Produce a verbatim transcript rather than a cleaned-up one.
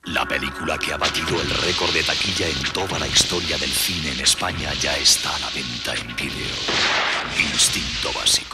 La película que ha batido el récord de taquilla en toda la historia del cine en España ya está a la venta en vídeo. Instinto Básico.